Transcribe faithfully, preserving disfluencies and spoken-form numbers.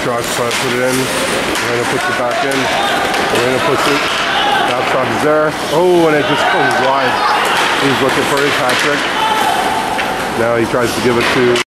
Truck, try to put it in. Moreno puts it back in. Moreno puts it. That shot is there. Oh, and it just goes wide. He's looking for his hat trick. Now he tries to give it to